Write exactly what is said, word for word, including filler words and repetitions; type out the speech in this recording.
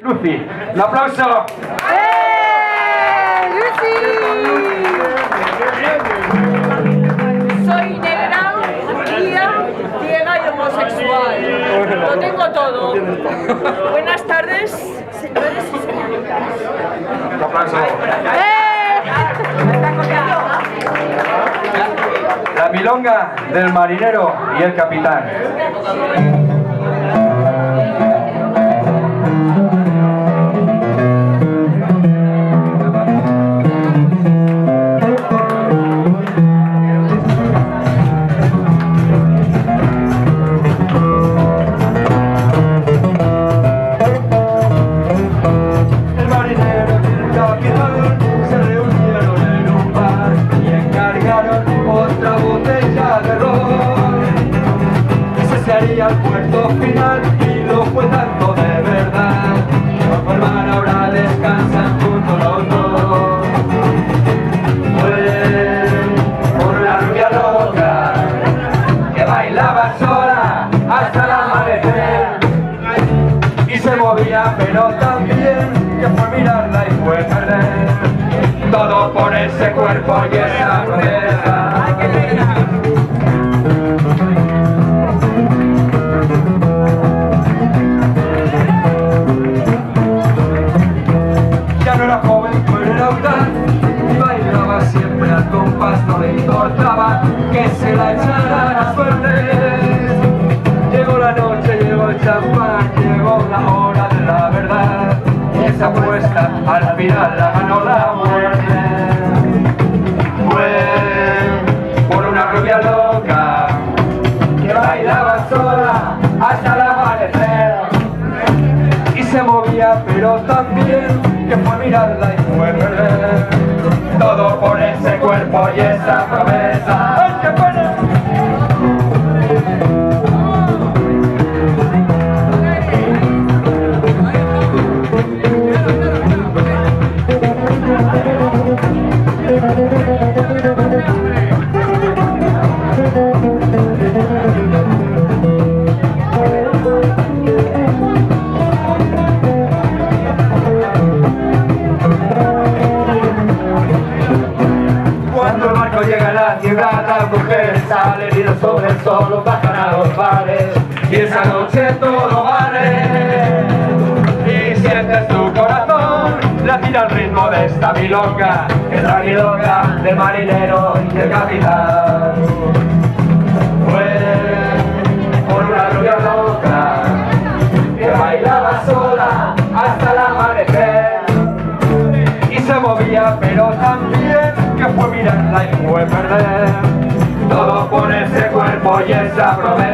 Lucy. ¡Un aplauso! ¡Eh! ¡Lucy! Soy negra, judía, ciega y homosexual. Lo tengo todo. Buenas tardes, señores y señoritas. ¡Un aplauso! ¡Eh! La milonga del marinero y el capitán. Al puerto final y lo fue tanto de verdad. Por mar ahora descansan juntos los dos. Fue por una rubia loca que bailaba sola hasta el amanecer y se movía pero también que fue mirarla y fue perder todo por ese cuerpo y esa promesa. No le importaba que se la echara la suerte. Llegó la noche, llegó el champán, llegó la hora de la verdad. Y esa apuesta al final la ganó la muerte. Fue por una rubia loca que bailaba sola hasta el amanecer y se movía pero también que fue mirarla y fue perder todo por ese cuerpo y esa promesa. ¡Ay, qué pena! Llega a la tierra, la mujer sale herido sobre el suelo, bajan a los bares y esa noche todo vale. Y sientes tu corazón latir al ritmo de esta milonga, que es la milonga del marinero y del capitán. Fue por una rubia loca que bailaba sola hasta el amanecer y se movía pero también que fue mirarla y fue perder todo por ese cuerpo y esa promesa.